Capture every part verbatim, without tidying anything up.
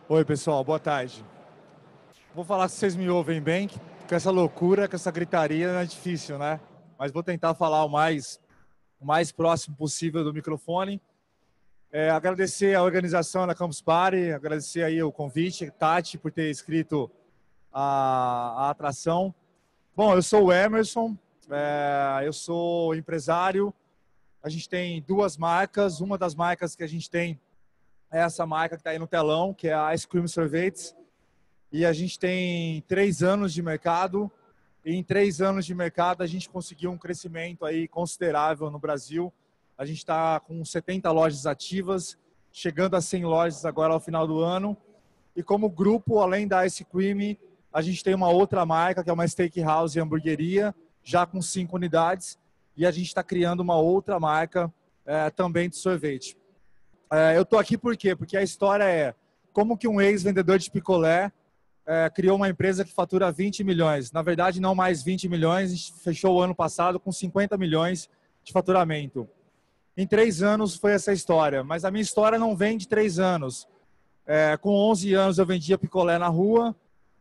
Oi, pessoal, boa tarde. Vou falar se vocês me ouvem bem, que com essa loucura, com essa gritaria é difícil, né? Mas vou tentar falar o mais, o mais próximo possível do microfone. É, agradecer a organização da Campus Party, agradecer aí o convite, Tati, por ter escrito a, a atração. Bom, eu sou o Emerson, é, eu sou empresário. A gente tem duas marcas. Uma das marcas que a gente tem é essa marca que está aí no telão, que é a Ice Cream Sorvetes. E a gente tem três anos de mercado. E em três anos de mercado a gente conseguiu um crescimento aí considerável no Brasil. A gente está com setenta lojas ativas, chegando a cem lojas agora ao final do ano. E como grupo, além da Ice Cream, a gente tem uma outra marca, que é uma steakhouse e hamburgueria, já com cinco unidades. E a gente está criando uma outra marca é, também de sorvete. É, eu estou aqui por quê? Porque a história é como que um ex-vendedor de picolé é, criou uma empresa que fatura vinte milhões. Na verdade, não mais vinte milhões, a gente fechou o ano passado com cinquenta milhões de faturamento. Em três anos foi essa história, mas a minha história não vem de três anos. É, com onze anos eu vendia picolé na rua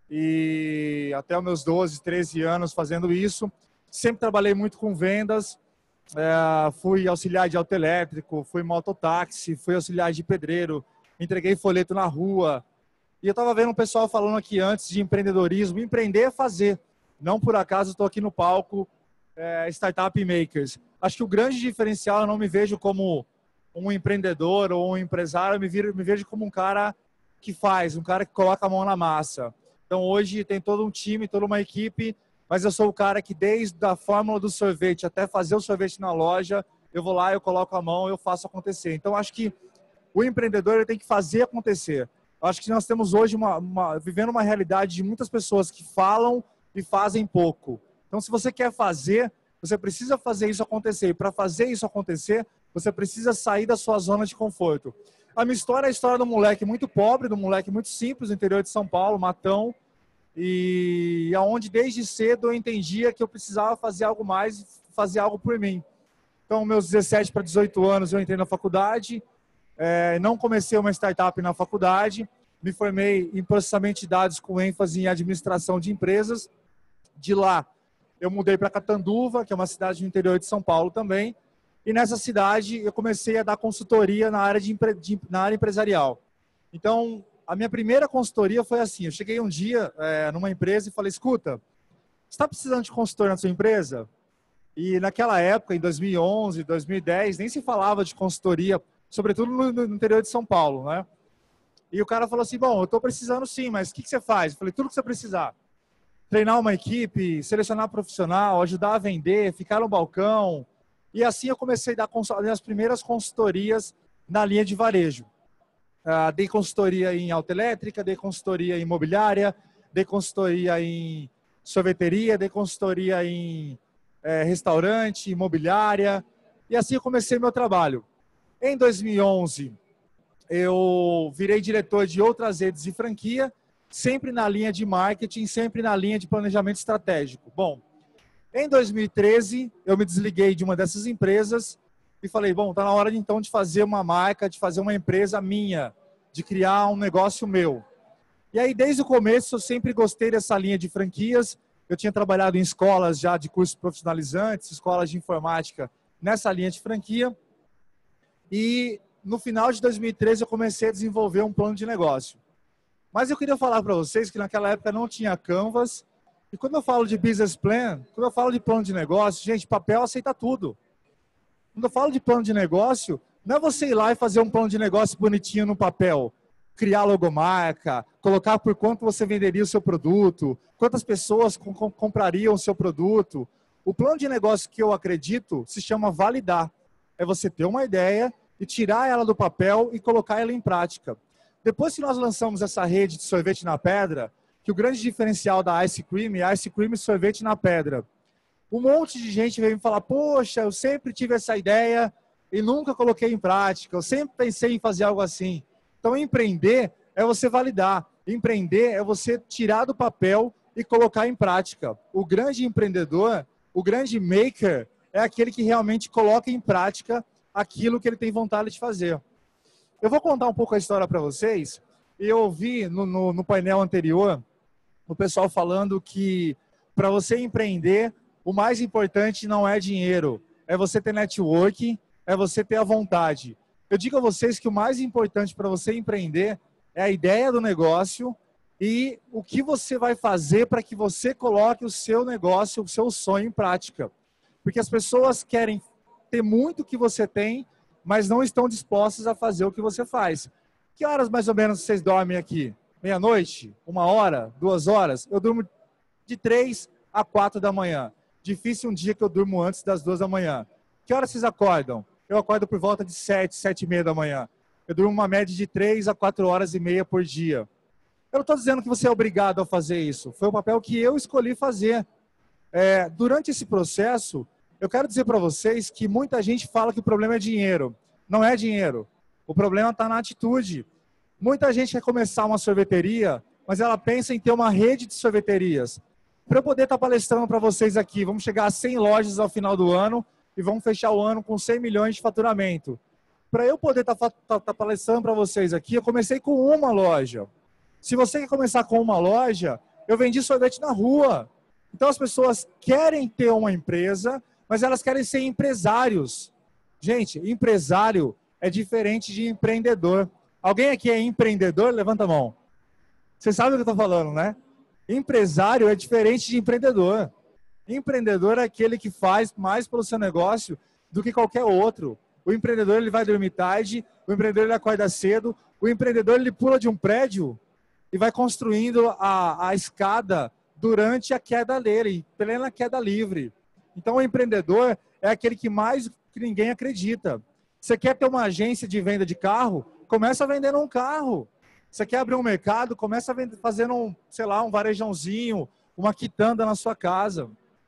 e até os meus doze, treze anos fazendo isso. Sempre trabalhei muito com vendas, é, fui auxiliar de autoelétrico, fui mototáxi, fui auxiliar de pedreiro, entreguei folheto na rua. E eu estava vendo um pessoal falando aqui antes de empreendedorismo. Empreender é fazer. Não por acaso estou aqui no palco é, Startup Makers. Acho que o grande diferencial, eu não me vejo como um empreendedor ou um empresário, eu me, viro, me vejo como um cara que faz, um cara que coloca a mão na massa. Então hoje tem todo um time, toda uma equipe, mas eu sou o cara que desde a fórmula do sorvete até fazer o sorvete na loja, eu vou lá, eu coloco a mão, eu faço acontecer. Então acho que o empreendedor ele tem que fazer acontecer. Acho que nós temos hoje uma, uma, vivendo uma realidade de muitas pessoas que falam e fazem pouco. Então, se você quer fazer, você precisa fazer isso acontecer. E para fazer isso acontecer, você precisa sair da sua zona de conforto. A minha história é a história de um moleque muito pobre, de um moleque muito simples no interior de São Paulo, Matão, e aonde desde cedo eu entendia que eu precisava fazer algo mais, fazer algo por mim. Então, meus dezessete para dezoito anos eu entrei na faculdade. É, não comecei uma startup na faculdade, me formei em processamento de dados com ênfase em administração de empresas. De lá, eu mudei para Catanduva, que é uma cidade no interior de São Paulo também, e nessa cidade eu comecei a dar consultoria na área, de, de, na área empresarial. Então, a minha primeira consultoria foi assim, eu cheguei um dia é, numa empresa e falei, escuta, você está precisando de consultor na sua empresa? E naquela época, em dois mil e onze, dois mil e dez, nem se falava de consultoria, sobretudo no interior de São Paulo, né? E o cara falou assim, bom, eu estou precisando sim, mas o que, que você faz? Eu falei, tudo que você precisar. Treinar uma equipe, selecionar profissional, ajudar a vender, ficar no balcão. E assim eu comecei a dar as primeiras consultorias na linha de varejo. Uh, dei consultoria em autoelétrica, dei consultoria em imobiliária, dei consultoria em sorveteria, dei consultoria em eh, restaurante, imobiliária. E assim eu comecei meu trabalho. Em dois mil e onze, eu virei diretor de outras redes de franquia, sempre na linha de marketing, sempre na linha de planejamento estratégico. Bom, em dois mil e treze, eu me desliguei de uma dessas empresas e falei, bom, está na hora então de fazer uma marca, de fazer uma empresa minha, de criar um negócio meu. E aí, desde o começo, eu sempre gostei dessa linha de franquias. Eu tinha trabalhado em escolas já de cursos profissionalizantes, escolas de informática, nessa linha de franquia. E no final de dois mil e treze eu comecei a desenvolver um plano de negócio. Mas eu queria falar para vocês que naquela época não tinha Canvas. E quando eu falo de business plan, quando eu falo de plano de negócio, gente, papel aceita tudo. Quando eu falo de plano de negócio, não é você ir lá e fazer um plano de negócio bonitinho no papel. Criar logomarca, colocar por quanto você venderia o seu produto, quantas pessoas com, comprariam o seu produto. O plano de negócio que eu acredito se chama validar. É você ter uma ideia e tirar ela do papel e colocar ela em prática. Depois que nós lançamos essa rede de sorvete na pedra, que o grande diferencial da Ice Cream é Ice Cream e sorvete na pedra. Um monte de gente veio me falar, poxa, eu sempre tive essa ideia e nunca coloquei em prática, eu sempre pensei em fazer algo assim. Então, empreender é você validar. Empreender é você tirar do papel e colocar em prática. O grande empreendedor, o grande maker, é aquele que realmente coloca em prática aquilo que ele tem vontade de fazer. Eu vou contar um pouco a história para vocês e eu ouvi no, no, no painel anterior o pessoal falando que para você empreender, o mais importante não é dinheiro, é você ter networking, é você ter a vontade. Eu digo a vocês que o mais importante para você empreender é a ideia do negócio e o que você vai fazer para que você coloque o seu negócio, o seu sonho em prática. Porque as pessoas querem ter muito o que você tem, mas não estão dispostas a fazer o que você faz. Que horas mais ou menos vocês dormem aqui? Meia-noite? Uma hora? Duas horas? Eu durmo de três a quatro da manhã. Difícil um dia que eu durmo antes das duas da manhã. Que horas vocês acordam? Eu acordo por volta de sete, sete e meia da manhã. Eu durmo uma média de três a quatro horas e meia por dia. Eu não estou dizendo que você é obrigado a fazer isso. Foi o papel que eu escolhi fazer. É, durante esse processo, eu quero dizer para vocês que muita gente fala que o problema é dinheiro. Não é dinheiro. O problema está na atitude. Muita gente quer começar uma sorveteria, mas ela pensa em ter uma rede de sorveterias. Para eu poder estar palestrando para vocês aqui, vamos chegar a cem lojas ao final do ano e vamos fechar o ano com cem milhões de faturamento. Para eu poder estar, estar, estar palestrando para vocês aqui, eu comecei com uma loja. Se você quer começar com uma loja, eu vendi sorvete na rua. Então as pessoas querem ter uma empresa, mas elas querem ser empresários. Gente, empresário é diferente de empreendedor. Alguém aqui é empreendedor? Levanta a mão. Você sabe o que eu estou falando, né? Empresário é diferente de empreendedor. Empreendedor é aquele que faz mais pelo seu negócio do que qualquer outro. O empreendedor ele vai dormir tarde, o empreendedor ele acorda cedo, o empreendedor ele pula de um prédio e vai construindo a, a escada durante a queda dele, plena queda livre. Então o empreendedor é aquele que mais que ninguém acredita. Você quer ter uma agência de venda de carro? Começa vendendo um carro. Você quer abrir um mercado? Começa fazendo um, sei lá, um varejãozinho, uma quitanda na sua casa.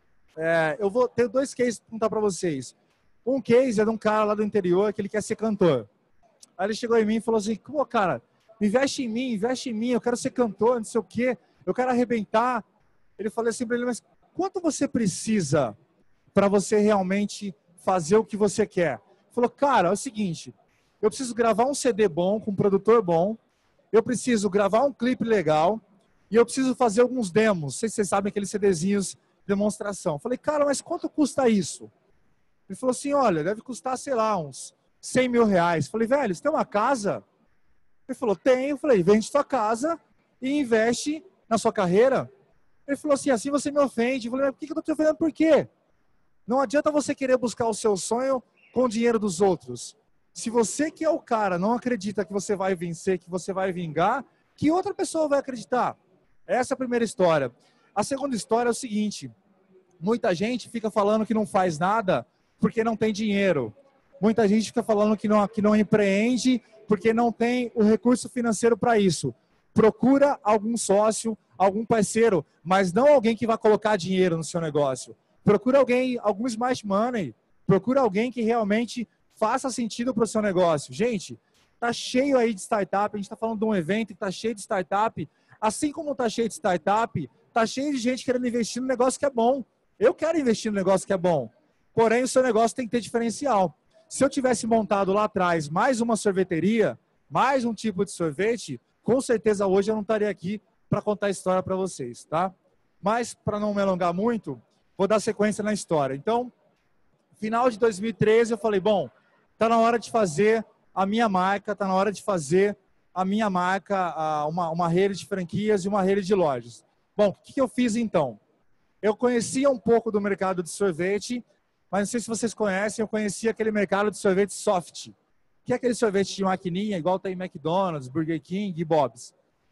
É, eu vou ter dois cases para contar para vocês. Um case é de um cara lá do interior que ele quer ser cantor. Aí ele chegou em mim e falou assim, pô, cara, investe em mim, investe em mim, eu quero ser cantor, não sei o quê, eu quero arrebentar. Ele falou assim para ele, mas quanto você precisa para você realmente fazer o que você quer? Ele falou, cara, é o seguinte, eu preciso gravar um C D bom, com um produtor bom, eu preciso gravar um clipe legal e eu preciso fazer alguns demos. Não sei se vocês sabem aqueles CDzinhos de demonstração. Eu falei, cara, mas quanto custa isso? Ele falou assim, olha, deve custar, sei lá, uns cem mil reais. Eu falei, velho, você tem uma casa? Ele falou, tenho. Eu falei, vende sua casa e investe na sua carreira. Ele falou assim, assim você me ofende. Eu falei, mas por que eu estou te ofendendo? Por quê? Não adianta você querer buscar o seu sonho com o dinheiro dos outros. Se você que é o cara não acredita que você vai vencer, que você vai vingar, que outra pessoa vai acreditar? Essa é a primeira história. A segunda história é o seguinte, muita gente fica falando que não faz nada porque não tem dinheiro. Muita gente fica falando que não, que não empreende porque não tem o recurso financeiro para isso. Procura algum sócio, algum parceiro, mas não alguém que vai colocar dinheiro no seu negócio. Procura alguém, algum smart money. Procura alguém que realmente faça sentido para o seu negócio. Gente, tá cheio aí de startup, a gente está falando de um evento que está cheio de startup. Assim como está cheio de startup, tá cheio de gente querendo investir no negócio que é bom. Eu quero investir no negócio que é bom. Porém, o seu negócio tem que ter diferencial. Se eu tivesse montado lá atrás mais uma sorveteria, mais um tipo de sorvete, com certeza hoje eu não estaria aqui para contar a história para vocês, tá? Mas, para não me alongar muito, vou dar sequência na história. Então, final de dois mil e treze, eu falei, bom, tá na hora de fazer a minha marca, tá na hora de fazer a minha marca, uma, uma rede de franquias e uma rede de lojas. Bom, o que eu fiz então? Eu conhecia um pouco do mercado de sorvete, mas não sei se vocês conhecem, eu conhecia aquele mercado de sorvete soft, que é aquele sorvete de maquininha, igual tem McDonald's, Burger King e Bob's.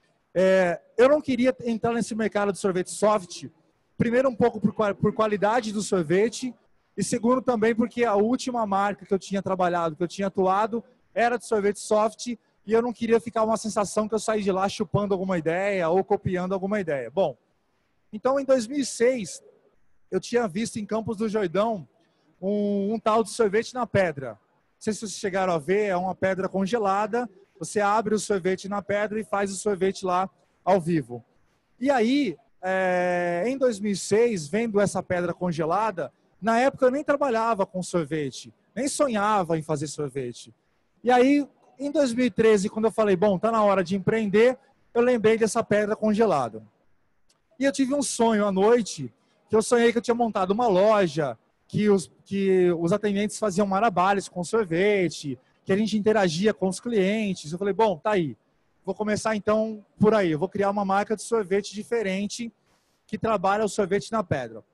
É, eu não queria entrar nesse mercado de sorvete soft, primeiro um pouco por, por qualidade do sorvete, e segundo também porque a última marca que eu tinha trabalhado, que eu tinha atuado, era de sorvete soft, e eu não queria ficar uma sensação que eu saí de lá chupando alguma ideia ou copiando alguma ideia. Bom, então em dois mil e seis, eu tinha visto em Campos do Jordão um, um tal de sorvete na pedra. Não sei se vocês chegaram a ver, é uma pedra congelada, você abre o sorvete na pedra e faz o sorvete lá ao vivo. E aí, é, em dois mil e seis, vendo essa pedra congelada, na época eu nem trabalhava com sorvete, nem sonhava em fazer sorvete. E aí em dois mil e treze, quando eu falei, bom, tá na hora de empreender, eu lembrei dessa pedra congelada. E eu tive um sonho à noite, que eu sonhei que eu tinha montado uma loja, que os, que os atendentes faziam malabares com sorvete, que a gente interagia com os clientes. Eu falei, bom, tá aí. Vou começar então por aí. Eu vou criar uma marca de sorvete diferente que trabalha o sorvete na pedra.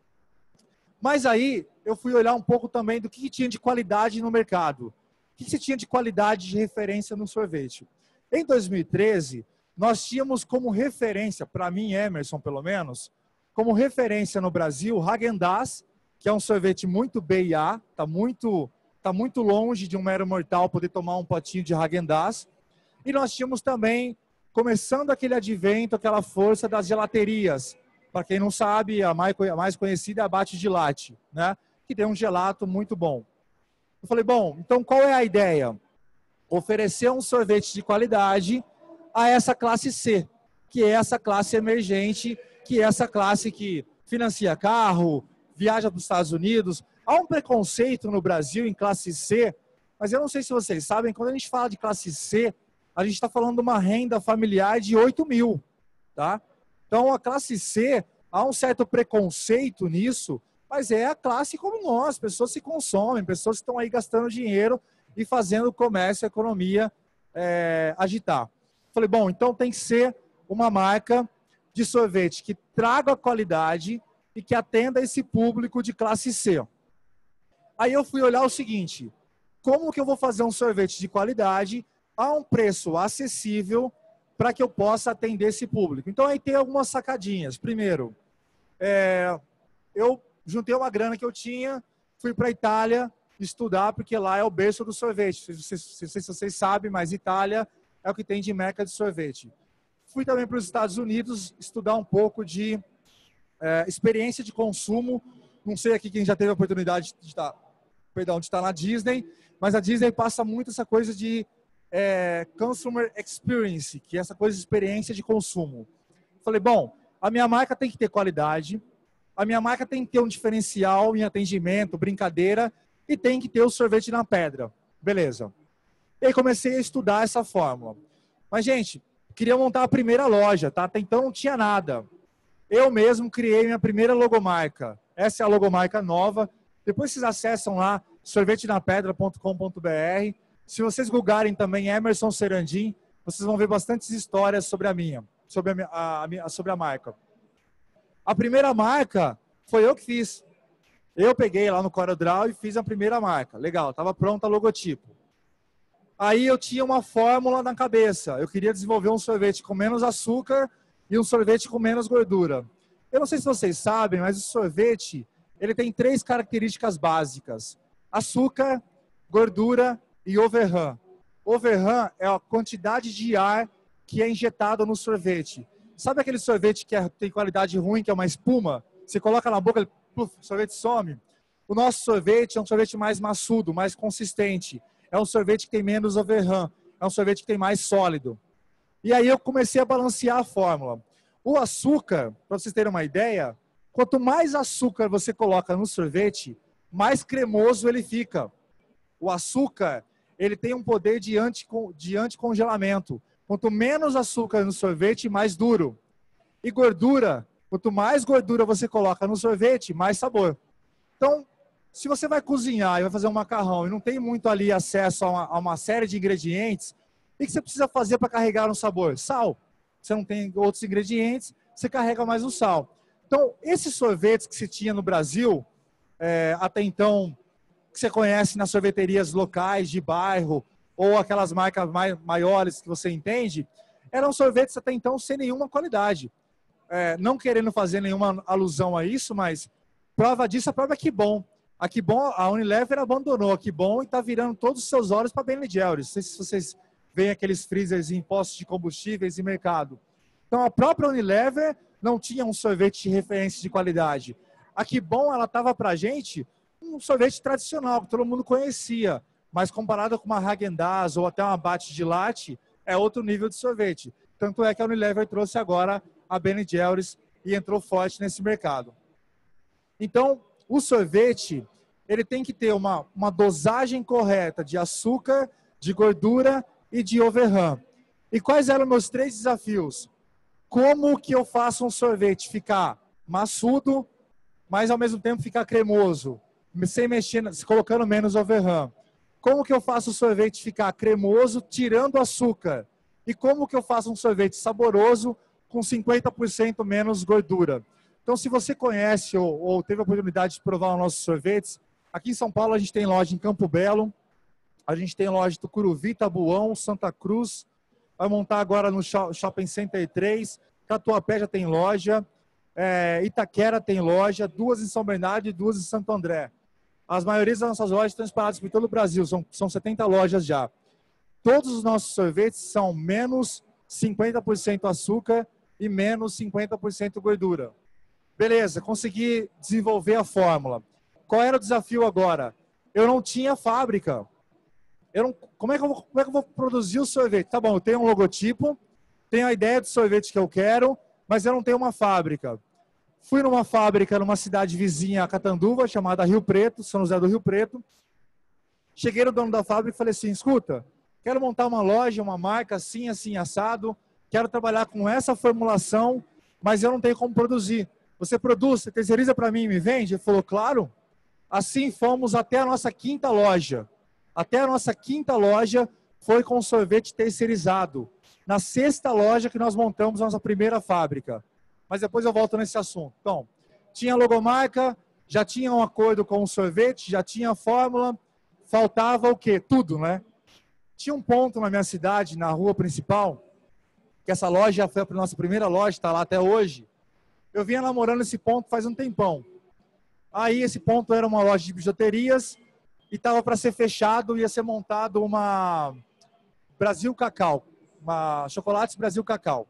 Mas aí eu fui olhar um pouco também do que, que tinha de qualidade no mercado. O que, que tinha de qualidade de referência no sorvete. Em dois mil e treze, nós tínhamos como referência, para mim, Emerson, pelo menos, como referência no Brasil, Häagen-Dazs, que é um sorvete muito B e A, está muito, tá muito longe de um mero mortal poder tomar um potinho de Häagen-Dazs. E nós tínhamos também, começando aquele advento, aquela força das gelaterias. Para quem não sabe, a mais conhecida é a Bate de Latte, né? Que tem um gelato muito bom. Eu falei, bom, então qual é a ideia? Oferecer um sorvete de qualidade a essa classe C, que é essa classe emergente, que é essa classe que financia carro, viaja para os Estados Unidos. Há um preconceito no Brasil em classe C, mas eu não sei se vocês sabem, quando a gente fala de classe C, a gente está falando de uma renda familiar de oito mil, tá? Então, a classe C, há um certo preconceito nisso, mas é a classe como nós, pessoas que consomem, pessoas que estão aí gastando dinheiro e fazendo o comércio, a economia é, agitar. Falei, bom, então tem que ser uma marca de sorvete que traga qualidade e que atenda esse público de classe C. Aí eu fui olhar o seguinte, como que eu vou fazer um sorvete de qualidade a um preço acessível para que eu possa atender esse público? Então aí tem algumas sacadinhas. Primeiro, é, eu juntei uma grana que eu tinha, fui para a Itália estudar, porque lá é o berço do sorvete. Não sei se vocês sabem, mas Itália é o que tem de meca de sorvete. Fui também para os Estados Unidos estudar um pouco de é, experiência de consumo. Não sei aqui quem já teve a oportunidade de estar, perdão, de estar na Disney, mas a Disney passa muito essa coisa de é, consumer experience, que é essa coisa de experiência de consumo. Falei, bom, a minha marca tem que ter qualidade, a minha marca tem que ter um diferencial em atendimento, brincadeira, e tem que ter o sorvete na pedra. Beleza. E aí comecei a estudar essa fórmula. Mas, gente, queria montar a primeira loja, tá? Até então não tinha nada. Eu mesmo criei minha primeira logomarca. Essa é a logomarca nova. Depois vocês acessam lá, sorvete na pedra ponto com ponto br. Se vocês googarem também Emerson Serandim, vocês vão ver bastantes histórias sobre a minha, sobre a, minha, a, a, sobre a marca. A primeira marca foi eu que fiz. Eu peguei lá no CorelDRAW e fiz a primeira marca. Legal, estava pronta o logotipo. Aí eu tinha uma fórmula na cabeça. Eu queria desenvolver um sorvete com menos açúcar e um sorvete com menos gordura. Eu não sei se vocês sabem, mas o sorvete ele tem três características básicas: açúcar, gordura e overrun. Overrun é a quantidade de ar que é injetada no sorvete. Sabe aquele sorvete que é, tem qualidade ruim, que é uma espuma? Você coloca na boca, ele, puf, o sorvete some. O nosso sorvete é um sorvete mais maçudo, mais consistente. É um sorvete que tem menos overrun. É um sorvete que tem mais sólido. E aí eu comecei a balancear a fórmula. O açúcar, para vocês terem uma ideia, quanto mais açúcar você coloca no sorvete, mais cremoso ele fica. O açúcar, ele tem um poder de, anti, de anticongelamento. Quanto menos açúcar no sorvete, mais duro. E gordura, quanto mais gordura você coloca no sorvete, mais sabor. Então, se você vai cozinhar e vai fazer um macarrão e não tem muito ali acesso a uma, a uma série de ingredientes, o que você precisa fazer para carregar um sabor? Sal. Você não tem outros ingredientes, você carrega mais o sal. Então, esses sorvetes que se tinha no Brasil, é, até então, que você conhece nas sorveterias locais de bairro, ou aquelas marcas mai, maiores que você entende, eram sorvetes até então sem nenhuma qualidade. É, não querendo fazer nenhuma alusão a isso, mas prova disso, a prova é que bom. A que bom, a Unilever abandonou a que bom e está virando todos os seus olhos para Ben Jerry's. Não sei se vocês veem aqueles freezers em postos de combustíveis e mercado. Então, a própria Unilever não tinha um sorvete de referência de qualidade. A que bom, ela estava para a gente um sorvete tradicional, que todo mundo conhecia, mas comparado com uma Häagen-Dazs ou até uma Bate de Latte, é outro nível de sorvete. Tanto é que a Unilever trouxe agora a Ben Jerry's e entrou forte nesse mercado. Então, o sorvete, ele tem que ter uma, uma dosagem correta de açúcar, de gordura e de overrun. E quais eram meus três desafios? Como que eu faço um sorvete ficar maçudo, mas ao mesmo tempo ficar cremoso, sem mexer, colocando menos overrun? Como que eu faço o sorvete ficar cremoso, tirando açúcar? E como que eu faço um sorvete saboroso com cinquenta por cento menos gordura? Então, se você conhece ou, ou teve a oportunidade de provar os nossos sorvetes, aqui em São Paulo a gente tem loja em Campo Belo, a gente tem loja em Tucuruvi, Tabuão, Santa Cruz, vai montar agora no Shopping Center três, Tatuapé já tem loja, é, Itaquera tem loja, duas em São Bernardo e duas em Santo André. As maiorias das nossas lojas estão espalhadas por todo o Brasil, são, são setenta lojas já. Todos os nossos sorvetes são menos cinquenta por cento açúcar e menos cinquenta por cento gordura. Beleza, consegui desenvolver a fórmula. Qual era o desafio agora? Eu não tinha fábrica. Eu não, como, é que eu vou, como é que eu vou produzir o sorvete? Tá bom, eu tenho um logotipo, tenho a ideia do sorvete que eu quero, mas eu não tenho uma fábrica. Fui numa fábrica numa cidade vizinha a Catanduva, chamada Rio Preto, São José do Rio Preto. Cheguei no dono da fábrica e falei assim, escuta, quero montar uma loja, uma marca assim, assim, assado, quero trabalhar com essa formulação, mas eu não tenho como produzir. Você produz, você terceiriza para mim e me vende? Ele falou, claro. Assim fomos até a nossa quinta loja. Até a nossa quinta loja foi com sorvete terceirizado. Na sexta loja que nós montamos a nossa primeira fábrica. Mas depois eu volto nesse assunto. Então, tinha logomarca, já tinha um acordo com o sorvete, já tinha a fórmula, faltava o quê? Tudo, né? Tinha um ponto na minha cidade, na rua principal, que essa loja foi a nossa primeira loja, está lá até hoje. Eu vinha namorando esse ponto faz um tempão. Aí esse ponto era uma loja de bijuterias e estava para ser fechado, ia ser montado uma Brasil Cacau, uma Chocolates Brasil Cacau.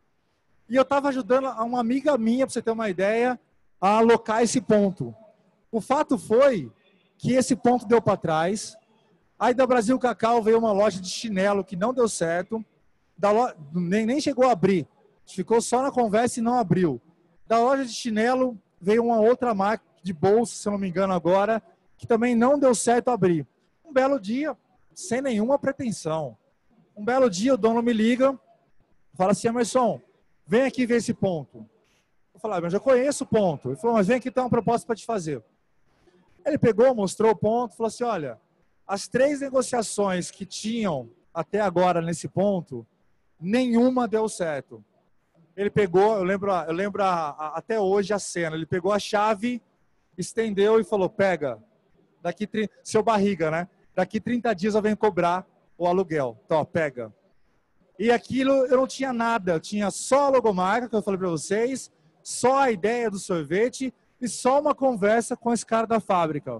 E eu estava ajudando uma amiga minha, para você ter uma ideia, a alocar esse ponto. O fato foi que esse ponto deu para trás. Aí da Brasil Cacau veio uma loja de chinelo que não deu certo. Da lo... nem, nem chegou a abrir. Ficou só na conversa e não abriu. Da loja de chinelo veio uma outra marca de bolsa, se eu não me engano agora, que também não deu certo abrir. Um belo dia, sem nenhuma pretensão. Um belo dia o dono me liga, fala assim, Emerson, vem aqui ver esse ponto. Eu falei, mas eu já conheço o ponto. Ele falou, mas vem aqui, tem uma proposta para te fazer. Ele pegou, mostrou o ponto, falou assim, olha, as três negociações que tinham até agora nesse ponto, nenhuma deu certo. Ele pegou, eu lembro, eu lembro a, a, até hoje a cena, ele pegou a chave, estendeu e falou, pega, daqui, seu barriga, né? Daqui trinta dias eu venho cobrar o aluguel. Então, ó, pega. E aquilo eu não tinha nada, eu tinha só a logomarca, que eu falei para vocês, só a ideia do sorvete e só uma conversa com esse cara da fábrica.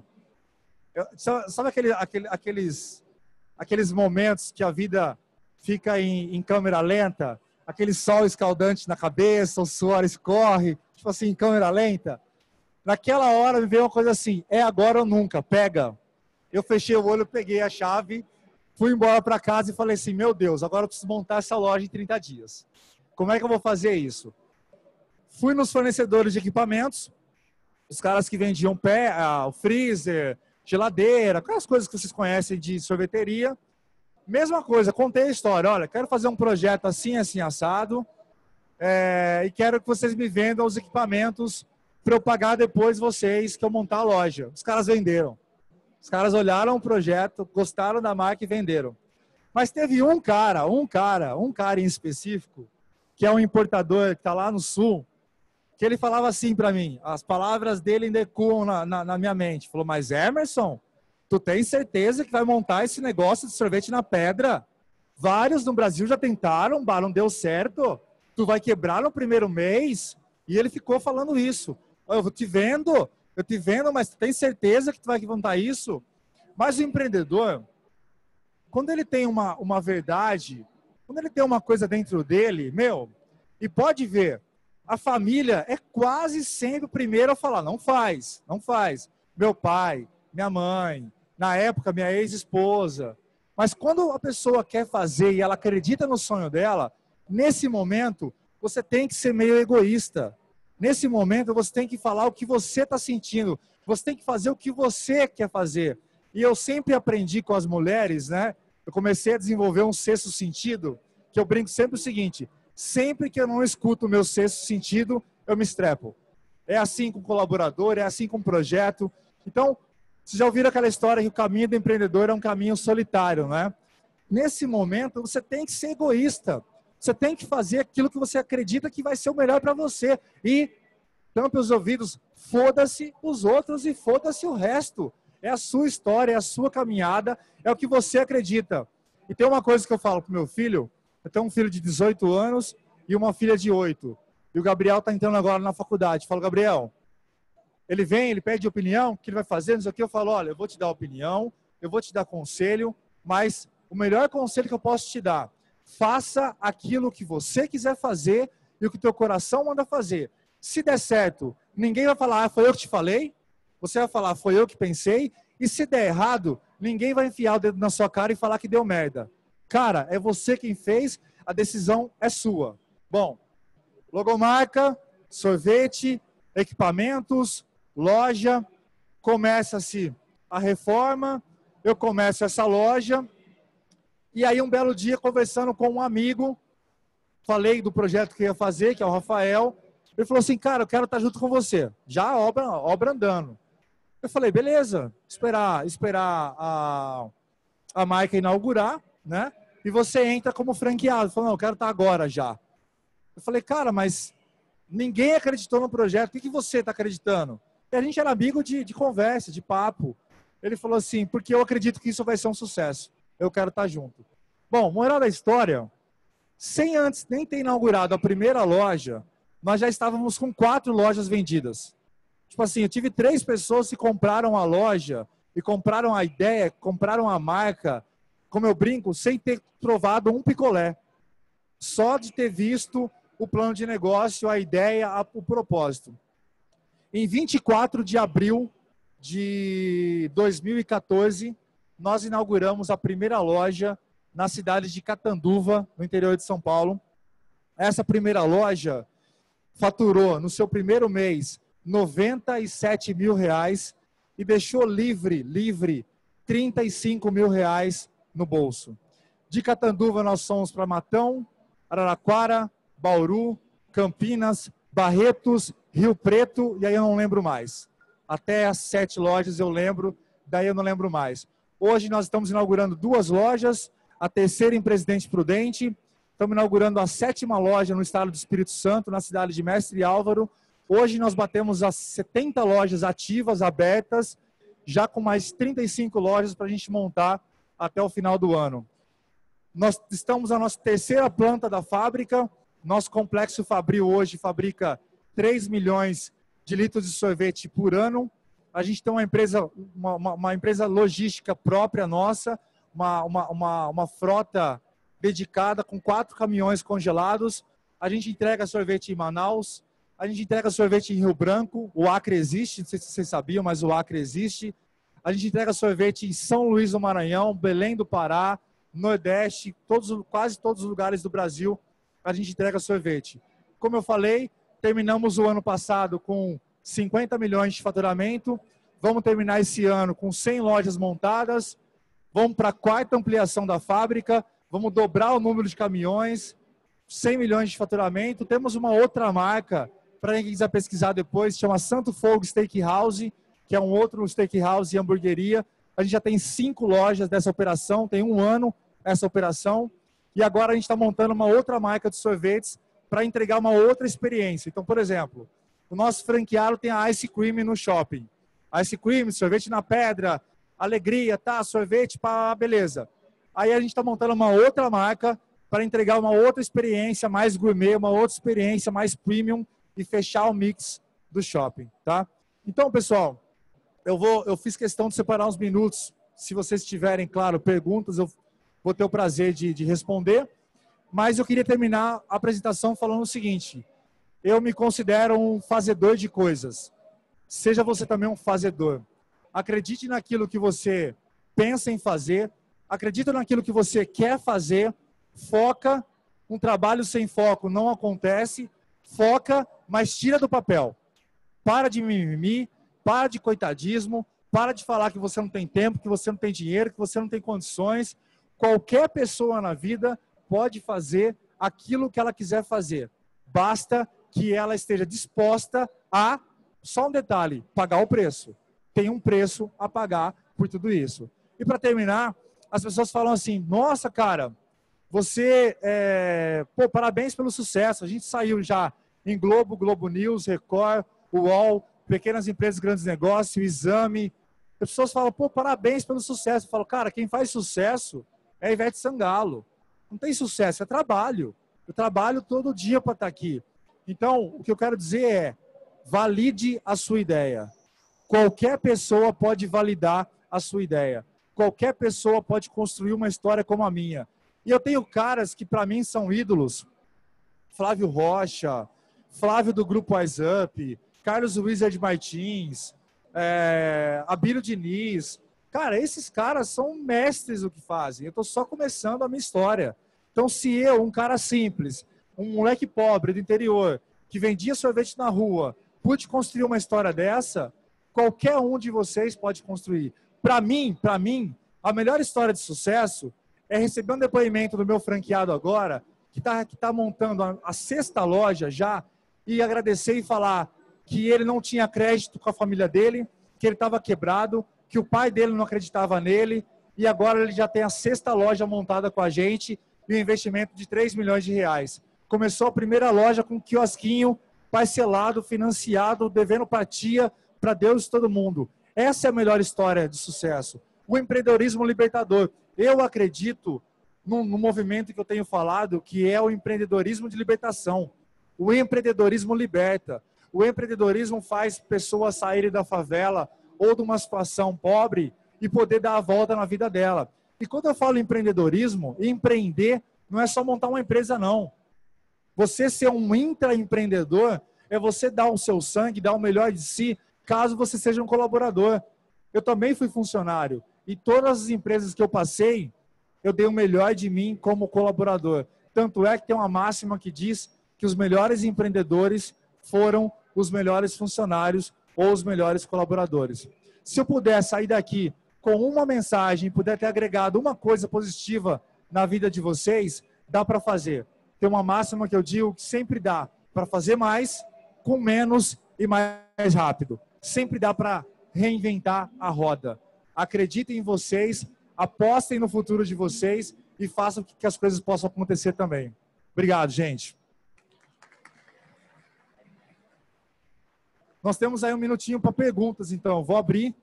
Eu, sabe aquele, aquele, aqueles, aqueles momentos que a vida fica em, em câmera lenta? Aquele sol escaldante na cabeça, o suor escorre, tipo assim, em câmera lenta. Naquela hora me veio uma coisa assim, é agora ou nunca, pega. Eu fechei o olho, peguei a chave, fui embora para casa e falei assim, meu Deus, agora eu preciso montar essa loja em trinta dias. Como é que eu vou fazer isso? Fui nos fornecedores de equipamentos, os caras que vendiam pé, ah, o freezer, geladeira, aquelas coisas que vocês conhecem de sorveteria. Mesma coisa, contei a história, olha, quero fazer um projeto assim, assim, assado, é, e quero que vocês me vendam os equipamentos para eu pagar depois vocês que eu montar a loja. Os caras venderam. Os caras olharam o projeto, gostaram da marca e venderam. Mas teve um cara, um cara, um cara em específico, que é um importador que está lá no sul, que ele falava assim para mim, as palavras dele ainda ecoam na, na, na minha mente. Falou, mas Emerson, tu tem certeza que vai montar esse negócio de sorvete na pedra? Vários no Brasil já tentaram, não deu certo. Tu vai quebrar no primeiro mês? E ele ficou falando isso. Eu vou te vendo, eu te vendo, mas tu tem certeza que tu vai montar isso? Mas o empreendedor, quando ele tem uma, uma verdade, quando ele tem uma coisa dentro dele, meu, e pode ver, a família é quase sempre o primeiro a falar, não faz, não faz. Meu pai, minha mãe, na época minha ex-esposa. Mas quando a pessoa quer fazer e ela acredita no sonho dela, nesse momento, você tem que ser meio egoísta. Nesse momento, você tem que falar o que você está sentindo. Você tem que fazer o que você quer fazer. E eu sempre aprendi com as mulheres, né? eu comecei a desenvolver um sexto sentido, que eu brinco sempre o seguinte, sempre que eu não escuto o meu sexto sentido, eu me estrepo. É assim com colaborador, é assim com projeto. Então, vocês já ouviram aquela história que o caminho do empreendedor é um caminho solitário, não é? Nesse momento, você tem que ser egoísta. Você tem que fazer aquilo que você acredita que vai ser o melhor para você. E tampe os ouvidos, foda-se os outros e foda-se o resto. É a sua história, é a sua caminhada, é o que você acredita. E tem uma coisa que eu falo pro meu filho, eu tenho um filho de dezoito anos e uma filha de oito. E o Gabriel está entrando agora na faculdade. Eu falo, Gabriel, ele vem, ele pede opinião, o que ele vai fazer, não sei o que. Eu falo, olha, eu vou te dar opinião, eu vou te dar conselho, mas o melhor conselho que eu posso te dar, faça aquilo que você quiser fazer e o que teu coração manda fazer. Se der certo, ninguém vai falar, ah, foi eu que te falei. Você vai falar, foi eu que pensei. E se der errado, ninguém vai enfiar o dedo na sua cara e falar que deu merda. Cara, é você quem fez, a decisão é sua. Bom, logomarca, sorvete, equipamentos, loja, começa-se a reforma, eu começo essa loja, e aí um belo dia, conversando com um amigo, falei do projeto que eu ia fazer, que é o Rafael, ele falou assim, cara, eu quero estar junto com você, já a obra, a obra andando. Eu falei, beleza, esperar, esperar a, a marca inaugurar, né? E você entra como franqueado. Falou, não, eu quero estar agora já. Eu falei, cara, mas ninguém acreditou no projeto, o que, que você está acreditando? E a gente era amigo de, de conversa, de papo. Ele falou assim, porque eu acredito que isso vai ser um sucesso. Eu quero estar junto. Bom, moral da história, sem antes nem ter inaugurado a primeira loja, nós já estávamos com quatro lojas vendidas. Tipo assim, eu tive três pessoas que compraram a loja e compraram a ideia, compraram a marca, como eu brinco, sem ter provado um picolé. Só de ter visto o plano de negócio, a ideia, o propósito. Em vinte e quatro de abril de dois mil e quatorze, nós inauguramos a primeira loja na cidade de Catanduva, no interior de São Paulo. Essa primeira loja faturou, no seu primeiro mês, noventa e sete mil reais e deixou livre, livre, trinta e cinco mil reais no bolso. De Catanduva nós fomos para Matão, Araraquara, Bauru, Campinas, Barretos, Rio Preto e aí eu não lembro mais. Até as sete lojas eu lembro, daí eu não lembro mais. Hoje nós estamos inaugurando duas lojas, a terceira em Presidente Prudente, estamos inaugurando a sétima loja no estado do Espírito Santo, na cidade de Mestre Álvaro. Hoje nós batemos as setenta lojas ativas, abertas, já com mais trinta e cinco lojas para a gente montar até o final do ano. Nós estamos na nossa terceira planta da fábrica. Nosso complexo Fabril hoje fabrica três milhões de litros de sorvete por ano. A gente tem uma empresa, uma, uma, uma empresa logística própria nossa, uma, uma, uma, uma frota dedicada com quatro caminhões congelados. A gente entrega sorvete em Manaus, a gente entrega sorvete em Rio Branco, o Acre existe, não sei se vocês sabiam, mas o Acre existe. A gente entrega sorvete em São Luís do Maranhão, Belém do Pará, Nordeste, todos, quase todos os lugares do Brasil, a gente entrega sorvete. Como eu falei, terminamos o ano passado com cinquenta milhões de faturamento, vamos terminar esse ano com cem lojas montadas, vamos para a quarta ampliação da fábrica, vamos dobrar o número de caminhões, cem milhões de faturamento. Temos uma outra marca, para quem quiser pesquisar depois, chama Santo Fogo Steakhouse, que é um outro steakhouse e hamburgueria. A gente já tem cinco lojas dessa operação, tem um ano essa operação. E agora a gente está montando uma outra marca de sorvetes para entregar uma outra experiência. Então, por exemplo, o nosso franqueado tem a Ice Cream no shopping. Ice Cream, sorvete na pedra, alegria, tá, sorvete, pá, beleza. Aí a gente está montando uma outra marca para entregar uma outra experiência mais gourmet, uma outra experiência mais premium e fechar o mix do shopping, tá? Então, pessoal, eu, vou, eu fiz questão de separar uns minutos. Se vocês tiverem, claro, perguntas, eu vou ter o prazer de, de responder. Mas eu queria terminar a apresentação falando o seguinte. Eu me considero um fazedor de coisas. Seja você também um fazedor. Acredite naquilo que você pensa em fazer. Acredite naquilo que você quer fazer. Foca. Um trabalho sem foco não acontece. Foca, mas tira do papel. Para de mimimi. Para de coitadismo. Para de falar que você não tem tempo, que você não tem dinheiro, que você não tem condições. Qualquer pessoa na vida pode fazer aquilo que ela quiser fazer. Basta que ela esteja disposta a, só um detalhe, pagar o preço. Tem um preço a pagar por tudo isso. E para terminar, as pessoas falam assim, nossa, cara, você, é, pô, parabéns pelo sucesso. A gente saiu já em Globo, Globo News, Record, U O L, Pequenas Empresas, Grandes Negócios, Exame. As pessoas falam, pô, parabéns pelo sucesso. Eu falo, cara, quem faz sucesso é a Ivete Sangalo. Não tem sucesso, é trabalho. Eu trabalho todo dia para estar aqui. Então, o que eu quero dizer é, valide a sua ideia. Qualquer pessoa pode validar a sua ideia. Qualquer pessoa pode construir uma história como a minha. E eu tenho caras que para mim são ídolos. Flávio Rocha, Flávio do Grupo Wise Up, Carlos Wizard Martins, é, Abílio Diniz. Cara, esses caras são mestres do que fazem. Eu estou só começando a minha história. Então, se eu, um cara simples, um moleque pobre do interior, que vendia sorvete na rua, pude construir uma história dessa, qualquer um de vocês pode construir. Para mim, para mim, a melhor história de sucesso é receber um depoimento do meu franqueado agora, que está que tá montando a, a sexta loja já, e agradecer e falar que ele não tinha crédito com a família dele, que ele estava quebrado, que o pai dele não acreditava nele, e agora ele já tem a sexta loja montada com a gente, e um investimento de três milhões de reais. Começou a primeira loja com um quiosquinho, parcelado, financiado, devendo para tia, para Deus e todo mundo. Essa é a melhor história de sucesso. O empreendedorismo libertador. Eu acredito no, no movimento que eu tenho falado, que é o empreendedorismo de libertação. O empreendedorismo liberta. O empreendedorismo faz pessoas saírem da favela ou de uma situação pobre e poder dar a volta na vida dela. E quando eu falo empreendedorismo, empreender não é só montar uma empresa, não. Você ser um intraempreendedor é você dar o seu sangue, dar o melhor de si, caso você seja um colaborador. Eu também fui funcionário. E todas as empresas que eu passei, eu dei o melhor de mim como colaborador. Tanto é que tem uma máxima que diz que os melhores empreendedores foram os melhores funcionários ou os melhores colaboradores. Se eu puder sair daqui com uma mensagem, puder ter agregado uma coisa positiva na vida de vocês, dá para fazer. Tem uma máxima que eu digo que sempre dá para fazer mais, com menos e mais rápido. Sempre dá para reinventar a roda. Acreditem em vocês, apostem no futuro de vocês e façam que as coisas possam acontecer também. Obrigado, gente. Nós temos aí um minutinho para perguntas, então. Vou abrir.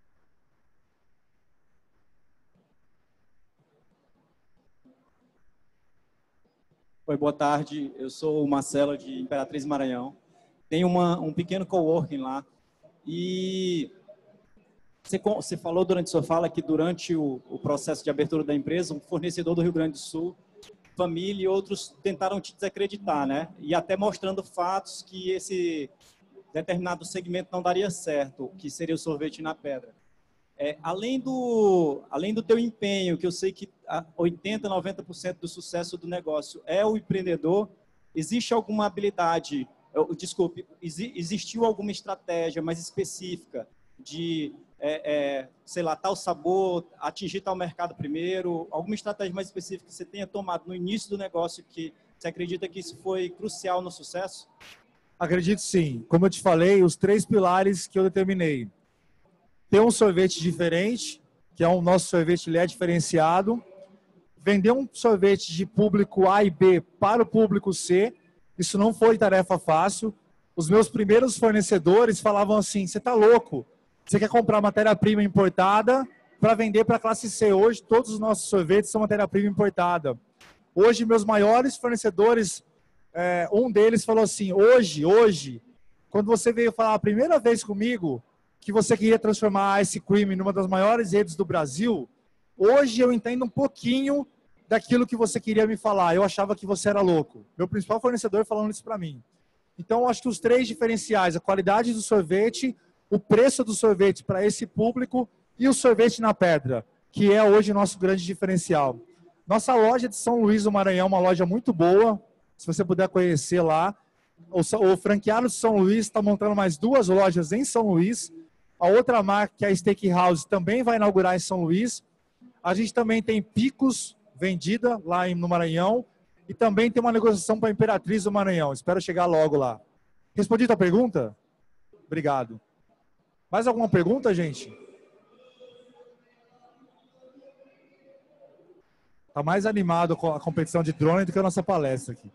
Oi, boa tarde. Eu sou o Marcelo, de Imperatriz Maranhão. Tenho uma, um pequeno coworking lá. E você, você falou durante sua fala que durante o, o processo de abertura da empresa, um fornecedor do Rio Grande do Sul, família e outros tentaram te desacreditar, né? E até mostrando fatos que esse determinado segmento não daria certo, que seria o sorvete na pedra. É, além, do, além do teu empenho, que eu sei que oitenta, noventa por cento do sucesso do negócio é o empreendedor, existe alguma habilidade, eu, desculpe, exi, existiu alguma estratégia mais específica de, é, é, sei lá, tal sabor, atingir tal mercado primeiro, alguma estratégia mais específica que você tenha tomado no início do negócio que você acredita que isso foi crucial no sucesso? Acredito sim. Como eu te falei, os três pilares que eu determinei. Ter um sorvete diferente, que é o nosso sorvete, ele é diferenciado. Vender um sorvete de público A e B para o público C, isso não foi tarefa fácil. Os meus primeiros fornecedores falavam assim, você está louco, você quer comprar matéria-prima importada para vender para a classe C. Hoje, todos os nossos sorvetes são matéria-prima importada. Hoje, meus maiores fornecedores, é, um deles falou assim, hoje, hoje, quando você veio falar a primeira vez comigo, que você queria transformar a Ice Cream numa das maiores redes do Brasil, hoje eu entendo um pouquinho daquilo que você queria me falar. Eu achava que você era louco. Meu principal fornecedor falando isso para mim. Então, eu acho que os três diferenciais, a qualidade do sorvete, o preço do sorvete para esse público e o sorvete na pedra, que é hoje o nosso grande diferencial. Nossa loja de São Luís do Maranhão é uma loja muito boa, se você puder conhecer lá. O, o franqueado de São Luís está montando mais duas lojas em São Luís. A outra marca, que é a Steakhouse, também vai inaugurar em São Luís. A gente também tem Picos vendida lá no Maranhão e também tem uma negociação para a Imperatriz do Maranhão. Espero chegar logo lá. Respondi a tua pergunta? Obrigado. Mais alguma pergunta, gente? Está mais animado com a competição de drone do que a nossa palestra aqui.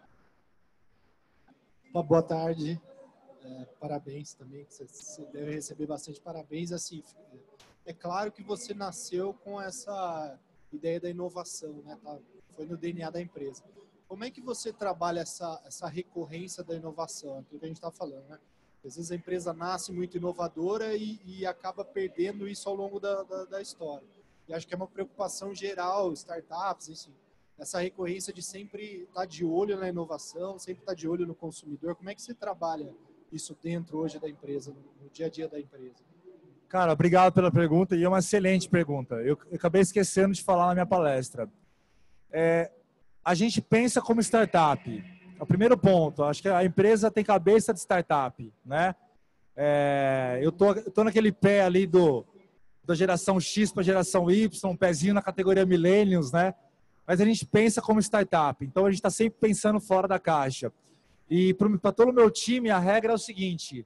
Uma boa tarde. É, parabéns também, que você, você deve receber bastante parabéns. Assim, é claro que você nasceu com essa ideia da inovação, né? Tá, foi no D N A da empresa. Como é que você trabalha essa, essa recorrência da inovação? Aquilo que a gente está falando, né? Às vezes a empresa nasce muito inovadora e, e acaba perdendo isso ao longo da, da, da história. E acho que é uma preocupação geral, startups, enfim. Essa recorrência de sempre estar de olho na inovação, sempre estar de olho no consumidor. Como é que você trabalha isso dentro hoje da empresa, no dia a dia da empresa? Cara, obrigado pela pergunta e é uma excelente pergunta. Eu, eu acabei esquecendo de falar na minha palestra. É, a gente pensa como startup. O primeiro ponto, acho que a empresa tem cabeça de startup, né? É, eu tô, eu tô naquele pé ali do, da geração X para a geração Y, um pezinho na categoria Millennials, né? Mas a gente pensa como startup. Então a gente está sempre pensando fora da caixa. E para todo o meu time, a regra é o seguinte: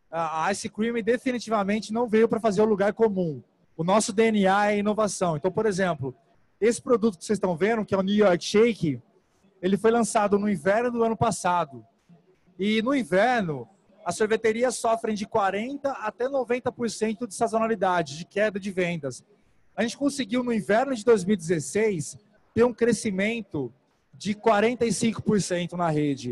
a Ice Cream definitivamente não veio para fazer o lugar comum. O nosso D N A é inovação. Então, por exemplo, esse produto que vocês estão vendo, que é o New York Shake, ele foi lançado no inverno do ano passado. E no inverno, as sorveterias sofrem de quarenta por cento até noventa por cento de sazonalidade, de queda de vendas. A gente conseguiu, no inverno de dois mil e dezesseis, ter um crescimento de quarenta e cinco por cento na rede.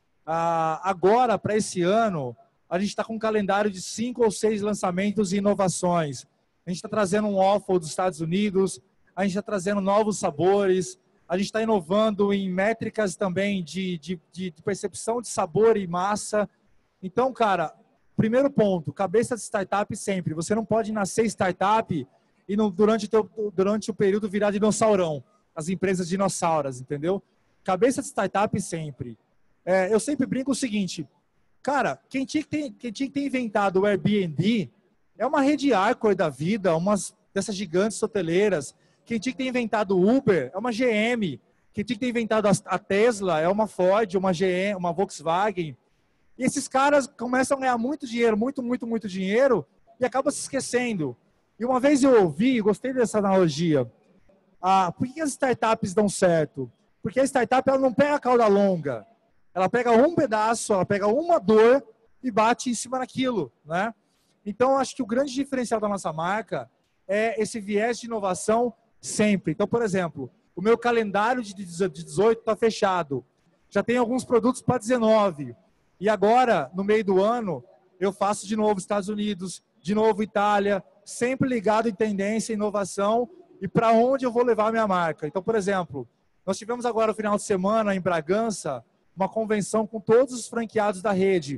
Ah, agora, para esse ano, a gente está com um calendário de cinco ou seis lançamentos e inovações. A gente está trazendo um waffle dos Estados Unidos, a gente está trazendo novos sabores, a gente está inovando em métricas também de, de, de percepção de sabor e massa. Então, cara, primeiro ponto, cabeça de startup sempre. Você não pode nascer startup e no, durante, o teu, durante o período virar dinossaurão. As empresas dinossauras, entendeu? Cabeça de startup sempre. É, eu sempre brinco o seguinte, cara, quem tinha, que ter, quem tinha que ter inventado o Airbnb é uma rede Arcor da vida, umas dessas gigantes hoteleiras. Quem tinha que ter inventado o Uber é uma G M. Quem tinha que ter inventado a Tesla é uma Ford, uma G M, uma Volkswagen. E esses caras começam a ganhar muito dinheiro, muito, muito, muito dinheiro, e acabam se esquecendo. E uma vez eu ouvi, gostei dessa analogia, ah, por que as startups dão certo? Porque a startup ela não pega a cauda longa. Ela pega um pedaço, ela pega uma dor e bate em cima daquilo, né? Então, acho que o grande diferencial da nossa marca é esse viés de inovação sempre. Então, por exemplo, o meu calendário de dezoito está fechado. Já tem alguns produtos para dezenove. E agora, no meio do ano, eu faço de novo Estados Unidos, de novo Itália, sempre ligado em tendência, inovação e para onde eu vou levar a minha marca. Então, por exemplo, nós tivemos agora no final de semana em Bragança uma convenção com todos os franqueados da rede.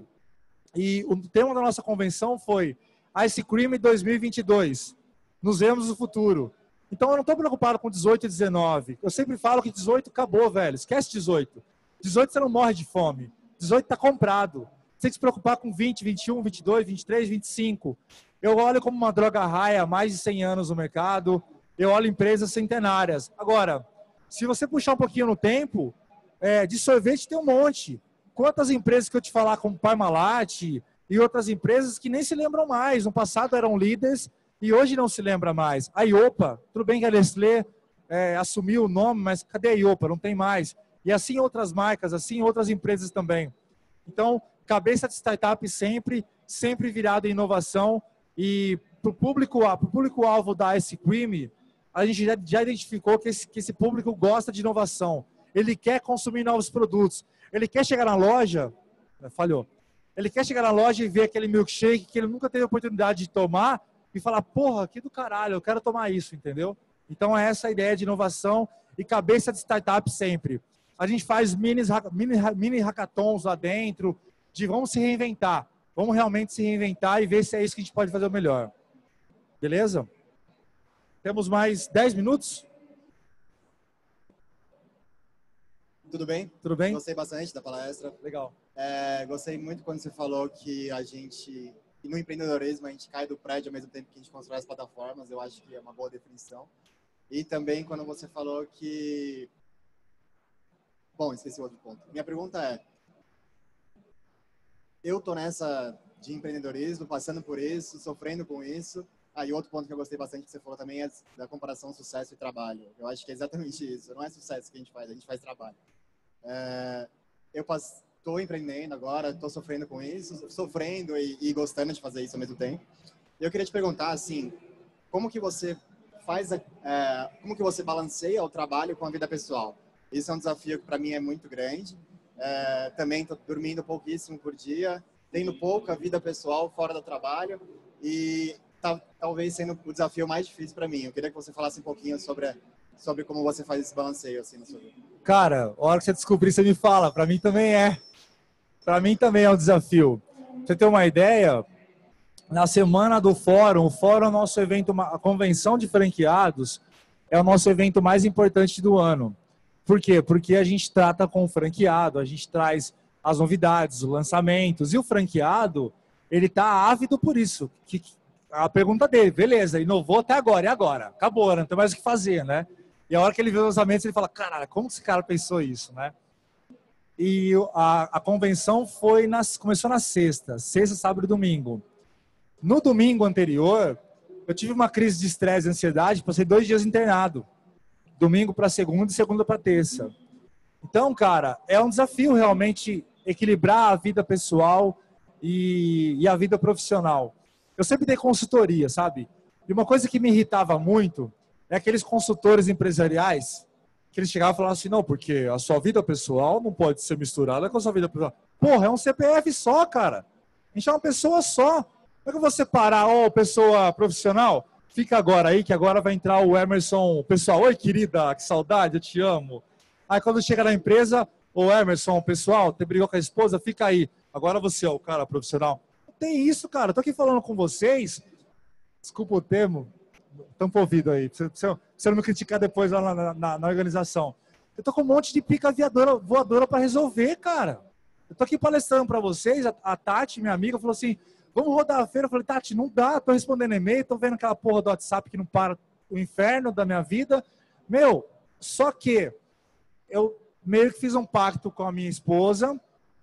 E o tema da nossa convenção foi Ice Cream dois mil e vinte e dois. Nos vemos no futuro. Então, eu não estou preocupado com dezoito e dezenove. Eu sempre falo que dezoito acabou, velho. Esquece dezoito. dezoito você não morre de fome. dezoito está comprado. Você tem que se preocupar com vinte, vinte e um, vinte e dois, vinte e três, vinte e cinco. Eu olho como uma droga raia há mais de cem anos no mercado. Eu olho empresas centenárias. Agora, se você puxar um pouquinho no tempo, é, de sorvete tem um monte. Quantas empresas que eu te falar, como Parmalat e outras empresas que nem se lembram mais. No passado eram líderes e hoje não se lembra mais. A Iopa, tudo bem que a Nestlé é, assumiu o nome, mas cadê a Iopa? Não tem mais. E assim outras marcas, assim outras empresas também. Então, cabeça de startup sempre, sempre virado em inovação. E para o público-alvo público da Ice Cream, a gente já, já identificou que esse, que esse público gosta de inovação. Ele quer consumir novos produtos. Ele quer chegar na loja, falhou. Ele quer chegar na loja e ver aquele milkshake que ele nunca teve a oportunidade de tomar e falar, porra, que do caralho, eu quero tomar isso, entendeu? Então é essa a ideia de inovação e cabeça de startup sempre. A gente faz mini, mini, mini hackathons lá dentro, de vamos se reinventar. Vamos realmente se reinventar e ver se é isso que a gente pode fazer o melhor. Beleza? Temos mais dez minutos? Tudo bem? Tudo bem? Gostei bastante da palestra. Legal. É, gostei muito quando você falou que a gente, no empreendedorismo, a gente cai do prédio ao mesmo tempo que a gente constrói as plataformas. Eu acho que é uma boa definição. E também quando você falou que... Bom, esqueci o outro ponto. Minha pergunta é, eu tô nessa de empreendedorismo, passando por isso, sofrendo com isso. Ah, e outro ponto que eu gostei bastante que você falou também é da comparação sucesso e trabalho. Eu acho que é exatamente isso. Não é sucesso que a gente faz, a gente faz trabalho. É, eu estou empreendendo agora, estou sofrendo com isso, sofrendo e, e gostando de fazer isso ao mesmo tempo. E eu queria te perguntar, assim, como que você faz, a, é, como que você balanceia o trabalho com a vida pessoal? Isso é um desafio que para mim é muito grande. É, também estou dormindo pouquíssimo por dia, tendo pouca vida pessoal fora do trabalho e tá, talvez sendo o desafio mais difícil para mim. Eu queria que você falasse um pouquinho sobre, sobre como você faz esse balanceio assim na sua vida. Cara, a hora que você descobrir, você me fala. Para mim também é. Para mim também é um desafio. Pra você ter uma ideia, na semana do fórum, o fórum é o nosso evento, a convenção de franqueados é o nosso evento mais importante do ano. Por quê? Porque a gente trata com o franqueado, a gente traz as novidades, os lançamentos, e o franqueado, ele tá ávido por isso. Que, a pergunta dele, beleza, inovou até agora, e agora? Acabou, não tem mais o que fazer, né? E a hora que ele vê os lançamentos, ele fala, caralho, como que esse cara pensou isso, né? E a, a convenção foi nas, começou na sexta, sexta, sábado e domingo. No domingo anterior, eu tive uma crise de estresse e ansiedade, passei dois dias internado. Domingo para segunda e segunda para terça. Então, cara, é um desafio realmente equilibrar a vida pessoal e, e a vida profissional. Eu sempre dei consultoria, sabe? E uma coisa que me irritava muito é aqueles consultores empresariais que eles chegavam e falavam assim, não, porque a sua vida pessoal não pode ser misturada com a sua vida profissional. Porra, é um C P F só, cara. A gente é uma pessoa só. Como é que eu vou separar, ó, pessoa profissional? Fica agora aí, que agora vai entrar o Emerson. Pessoal, oi, querida, que saudade, eu te amo. Aí quando chega na empresa, ô Emerson, pessoal, você brigou com a esposa, fica aí. Agora você é o cara profissional. Não tem isso, cara. Eu tô aqui falando com vocês. Desculpa o termo. Tampa o ouvido aí. Pra você, você não me criticar depois lá na, na, na organização. Eu tô com um monte de pica voadora, voadora para resolver, cara. Eu tô aqui palestrando para vocês. A, a Tati, minha amiga, falou assim, vamos rodar a feira. Eu falei, Tati, não dá. Tô respondendo e-mail, tô vendo aquela porra do WhatsApp que não para, o inferno da minha vida. Meu, só que eu meio que fiz um pacto com a minha esposa.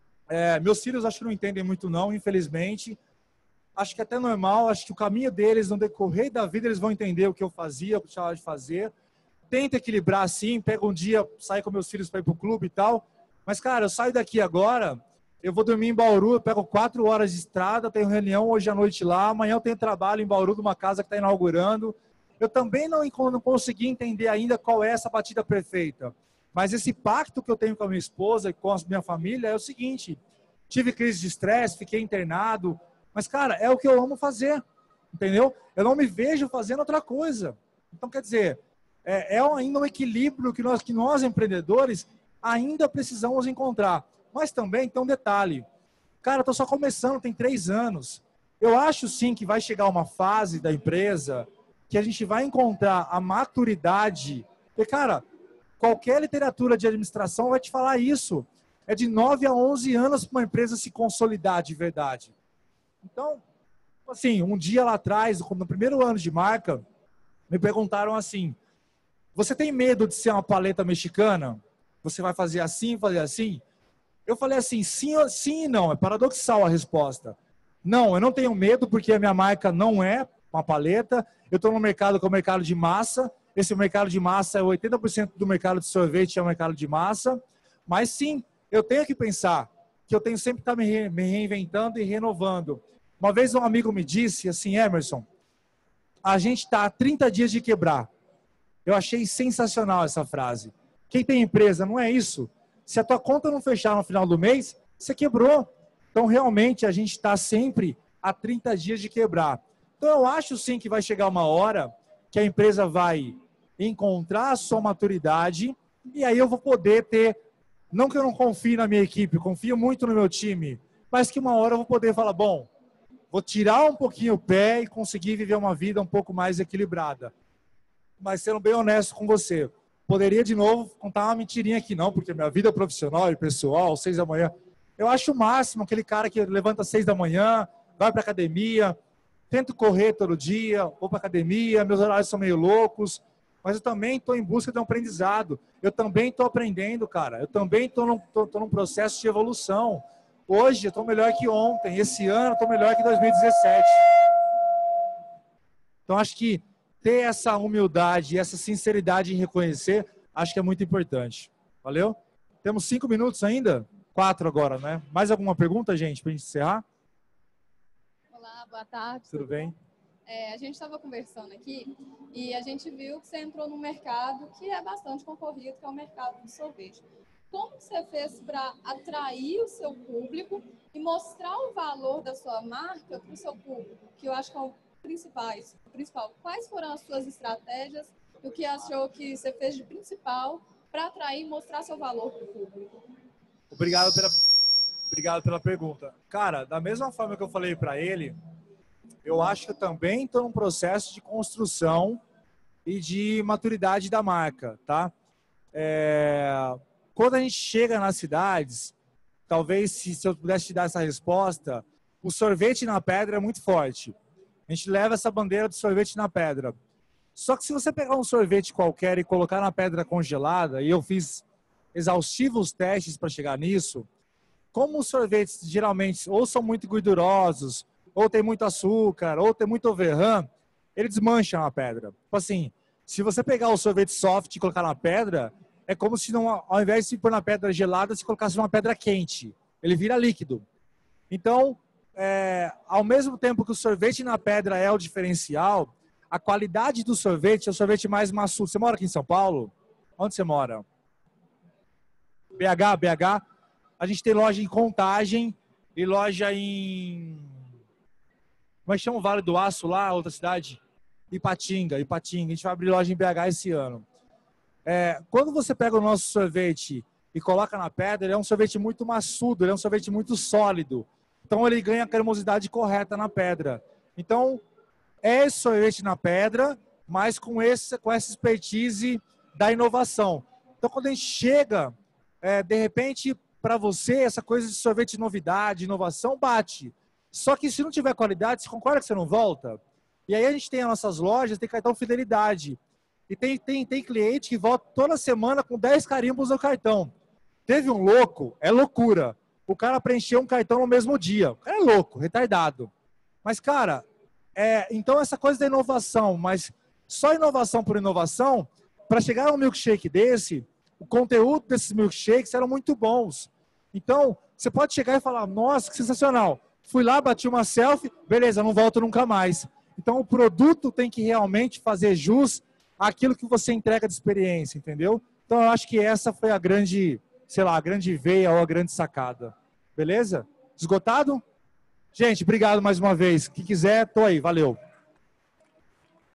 É, meus filhos acho que não entendem muito não, infelizmente. Acho que é até normal, acho que o caminho deles, no decorrer da vida, eles vão entender o que eu fazia, o que eu precisava de fazer. Tento equilibrar assim, pego um dia, saio com meus filhos para ir pro clube e tal. Mas, cara, eu saio daqui agora, eu vou dormir em Bauru, eu pego quatro horas de estrada, tenho reunião hoje à noite lá, amanhã eu tenho trabalho em Bauru, numa casa que está inaugurando. Eu também não, não consegui entender ainda qual é essa batida perfeita. Mas esse pacto que eu tenho com a minha esposa e com a minha família é o seguinte, tive crise de estresse, fiquei internado, mas, cara, é o que eu amo fazer, entendeu? Eu não me vejo fazendo outra coisa. Então, quer dizer, é, é ainda um equilíbrio que nós, que nós, empreendedores, ainda precisamos encontrar. Mas também tem um detalhe. Cara, eu tô só começando, tem três anos. Eu acho, sim, que vai chegar uma fase da empresa que a gente vai encontrar a maturidade. Porque, cara, qualquer literatura de administração vai te falar isso. É de nove a onze anos para uma empresa se consolidar de verdade. Então, assim, um dia lá atrás, no primeiro ano de marca, me perguntaram assim, você tem medo de ser uma paleta mexicana? Você vai fazer assim, fazer assim? Eu falei assim, sim, sim e não. É paradoxal a resposta. Não, eu não tenho medo porque a minha marca não é uma paleta. Eu estou no mercado que é o mercado de massa. Esse mercado de massa é oitenta por cento do mercado de sorvete, é o mercado de massa. Mas sim, eu tenho que pensar que eu tenho sempre que estar me reinventando e renovando. Uma vez um amigo me disse assim, Emerson, a gente está há trinta dias de quebrar. Eu achei sensacional essa frase. Quem tem empresa, não é isso? Se a tua conta não fechar no final do mês, você quebrou. Então, realmente, a gente está sempre há trinta dias de quebrar. Então, eu acho sim que vai chegar uma hora que a empresa vai encontrar a sua maturidade e aí eu vou poder ter, não que eu não confie na minha equipe, eu confio muito no meu time, mas que uma hora eu vou poder falar, bom, vou tirar um pouquinho o pé e conseguir viver uma vida um pouco mais equilibrada. Mas sendo bem honesto com você, poderia de novo contar uma mentirinha aqui não, porque minha vida profissional e pessoal, seis da manhã, eu acho o máximo aquele cara que levanta às seis da manhã, vai para academia, tento correr todo dia, vou para academia, meus horários são meio loucos, mas eu também estou em busca de um aprendizado. Eu também estou aprendendo, cara. Eu também estou num, tô, tô num processo de evolução. Hoje eu estou melhor que ontem. Esse ano eu estou melhor que dois mil e dezessete. Então, acho que ter essa humildade e essa sinceridade em reconhecer, acho que é muito importante. Valeu? Temos cinco minutos ainda? Quatro agora, né? Mais alguma pergunta, gente, para a gente encerrar? Olá, boa tarde. Tudo bem? É, a gente estava conversando aqui e a gente viu que você entrou num mercado que é bastante concorrido, que é o mercado de sorvete. Como você fez para atrair o seu público e mostrar o valor da sua marca para o seu público? Que eu acho que é o principal. o principal. Quais foram as suas estratégias? O que achou que você fez de principal para atrair e mostrar seu valor para o público? Obrigado pela, obrigado pela pergunta. Cara, da mesma forma que eu falei para ele, eu acho que eu também estou num processo de construção e de maturidade da marca, tá? É, quando a gente chega nas cidades, talvez se, se eu pudesse te dar essa resposta, o sorvete na pedra é muito forte. A gente leva essa bandeira do sorvete na pedra. Só que se você pegar um sorvete qualquer e colocar na pedra congelada, e eu fiz exaustivos testes para chegar nisso, como os sorvetes geralmente ou são muito gordurosos, ou tem muito açúcar, ou tem muito overrun, ele desmancha a pedra. Tipo assim, se você pegar o sorvete soft e colocar na pedra, é como se não, ao invés de pôr na pedra gelada, se colocasse uma pedra quente. Ele vira líquido. Então, é, ao mesmo tempo que o sorvete na pedra é o diferencial, a qualidade do sorvete é o sorvete mais maçudo. Você mora aqui em São Paulo? Onde você mora? B H, B H. A gente tem loja em Contagem e loja em... Como é que chama o Vale do Aço lá, outra cidade? Ipatinga, Ipatinga. A gente vai abrir loja em B H esse ano. É, quando você pega o nosso sorvete e coloca na pedra, ele é um sorvete muito maçudo, ele é um sorvete muito sólido. Então ele ganha a cremosidade correta na pedra. Então, é esse sorvete na pedra, mas com, esse, com essa expertise da inovação. Então, quando a gente chega, é, de repente, para você, essa coisa de sorvete de novidade, inovação, bate. Só que se não tiver qualidade, você concorda que você não volta? E aí a gente tem as nossas lojas, tem cartão fidelidade. E tem, tem, tem cliente que volta toda semana com dez carimbos no cartão. Teve um louco, é loucura. O cara preencheu um cartão no mesmo dia. O cara é louco, retardado. Mas, cara, é, então essa coisa da inovação, mas só inovação por inovação, para chegar a um milkshake desse, o conteúdo desses milkshakes eram muito bons. Então, você pode chegar e falar, nossa, que sensacional. Fui lá, bati uma selfie, beleza, não volto nunca mais. Então, o produto tem que realmente fazer jus àquilo que você entrega de experiência, entendeu? Então, eu acho que essa foi a grande, sei lá, a grande veia ou a grande sacada. Beleza? Esgotado? Gente, obrigado mais uma vez. Quem quiser, tô aí. Valeu.